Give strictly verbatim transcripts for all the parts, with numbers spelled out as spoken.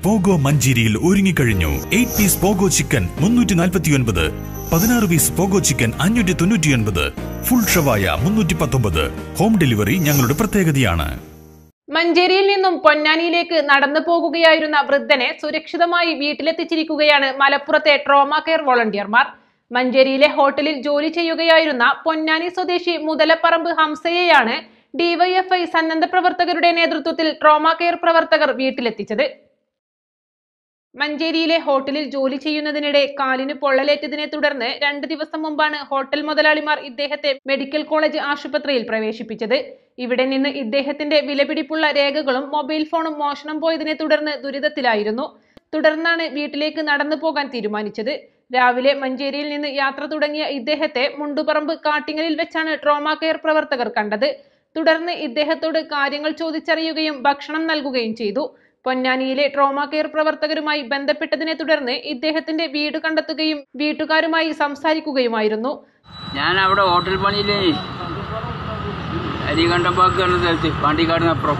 Pogo മഞ്ചേരിയിൽ ഒരുങ്ങിക്കഴിഞ്ഞു. Eight piece pogo chicken മുന്നൂറ്റി നാൽപ്പത്തി ഒൻപത്, പതിനാറ് പീസ് പോഗോ ചിക്കൻ അഞ്ഞൂറ്റി തൊണ്ണൂറ്റി ഒൻപത്, ഫുൾ ഷവായ മുന്നൂറ്റി പത്തൊമ്പത്. ഹോം ഡെലിവറി ഞങ്ങളുടെ പ്രത്യേകതയാണ്. മഞ്ചേരിയിൽ നിന്നും പൊന്നാനിയിലേക്ക് നടന്നു പോകുകയായിരുന്ന വൃദ്ധനെ സുരക്ഷിതമായി വീട്ടിലെത്തിച്ചിരിക്കുകയാണ് മലപ്പുറത്തെ ട്രോമ കെയർ വോളണ്ടിയർമാർ. മഞ്ചേരിയിലെ ഹോട്ടലിൽ ജോലി ചെയ്യുകയായിരുന്ന പൊന്നാനി സ്വദേശി മുതലപ്പറമ്പ് ഹംസയെയാണ് ഡിവൈഎഫ്ഐ സന്നദ്ധ പ്രവർത്തകരുടെ നേതൃത്വത്തിൽ ട്രോമ കെയർ പ്രവർത്തകർ വീട്ടിലെത്തിച്ചത്. മഞ്ചേരിയിലെ ഹോട്ടലിൽ ജോലി ചെയ്യുന്നതിനിടെ കാലിന് പൊള്ളലേറ്റതിനെ തുടർന്ന് രണ്ട് ദിവസം മുമ്പാണ് ഹോട്ടൽ മുതലാളിമാർ ഇദ്ദേഹത്തെ മെഡിക്കൽ കോളേജ് ആശുപത്രിയിൽ പ്രവേശിപ്പിച്ചത്. ഇവിടെ നിന്ന് ഇദ്ദേഹത്തിന്റെ വിലപിടിപ്പുള്ള രേഖകളും മൊബൈൽ ഫോണും മോഷണം പോയതിനെ തുടർന്ന് ദുരിതത്തിലായിരുന്നു. തുടർന്നാണ് വീട്ടിലേക്ക് നടന്നു പോകാൻ തീരുമാനിച്ചത്. രാവിലെ മഞ്ചേരിയിൽ നിന്ന് യാത്ര തുടങ്ങിയ ഇദ്ദേഹത്തെ മുണ്ടുപറമ്പ് കാട്ടിങ്ങലിൽ വെച്ചാണ് ട്രോമ കെയർ പ്രവർത്തകർ കണ്ടത്. തുടർന്ന് ഇദ്ദേഹത്തോട് കാര്യങ്ങൾ ചോദിച്ചറിയുകയും ഭക്ഷണം നൽകുകയും ചെയ്തു. പൊന്നാനിയിലെ ട്രോമ കെയർ പ്രവർത്തകരുമായി ബന്ധപ്പെട്ടതിനെ തുടർന്ന് ഇദ്ദേഹത്തിന്റെ വീട് കണ്ടെത്തുകയും വീട്ടുകാരുമായി സംസാരിക്കുകയുമായിരുന്നു. ഞാൻ അവിടെ ഹോട്ടൽ പണിയിലേ അരികണ്ടപ്പാക്ക് സ്ഥലത്ത് പാണ്ടിക്കാടിനപ്പുറം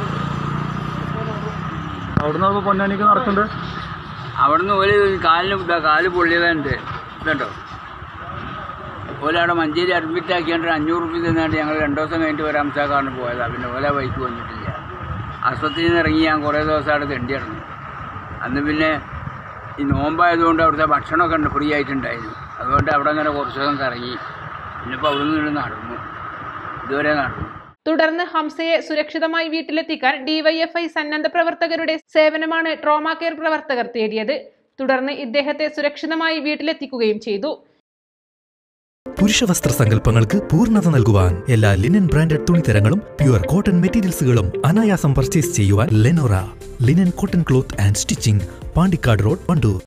അവിടുന്ന് പൊന്നാനിക്ക് നടക്കുന്നുണ്ട്. അവിടുന്ന് ഒരു കാലിന് കാല് പൊള്ളിയതുണ്ട് കേട്ടോ. ഓലവിടെ മഞ്ചേരി അഡ്മിറ്റ് ആക്കിയാണ്ട് അഞ്ഞൂറ് റുപ്യ തന്നാണ്ട് ഞങ്ങൾ രണ്ടു ദിവസം കഴിഞ്ഞിട്ട് വരാൻ കാരണം പോയതാണ്. പിന്നെ ഓല ബൈക്ക് വന്നിട്ടില്ല. ആശുപത്രിയിൽ നിന്ന് ഇറങ്ങി ഞാൻ കുറേ ദിവസം അവിടെ തെണ്ടി ഇറങ്ങി. അന്ന് പിന്നെ ഈ നോമ്പായതുകൊണ്ട് അവിടുത്തെ ഭക്ഷണമൊക്കെ ഉണ്ട് ഫ്രീ ആയിട്ടുണ്ടായിരുന്നു. അതുകൊണ്ട് അവിടെ അങ്ങനെ കുറച്ച് ദിവസം കറങ്ങി. പിന്നെ ഇപ്പോൾ അവിടെ നിന്ന് നടന്നു, ഇതുവരെ നടന്നു. തുടർന്ന് ഹംസയെ സുരക്ഷിതമായി വീട്ടിലെത്തിക്കാൻ ഡിവൈഎഫ്ഐ സന്നദ്ധ പ്രവർത്തകരുടെ സേവനമാണ് ട്രോമ കെയർ പ്രവർത്തകർ തേടിയത്. തുടർന്ന് ഇദ്ദേഹത്തെ സുരക്ഷിതമായി വീട്ടിലെത്തിക്കുകയും ചെയ്തു. പുരുഷ വസ്ത്ര സങ്കല്പങ്ങൾക്ക് പൂർണ്ണത നൽകുവാൻ എല്ലാ ലിനൻ ബ്രാൻഡഡ് തുണിത്തരങ്ങളും പ്യുവർ കോട്ടൺ മെറ്റീരിയൽസുകളും അനായാസം പർച്ചേസ് ചെയ്യുവാൻ Lenora linen cotton cloth and stitching, Pandikkad road, Wandoor.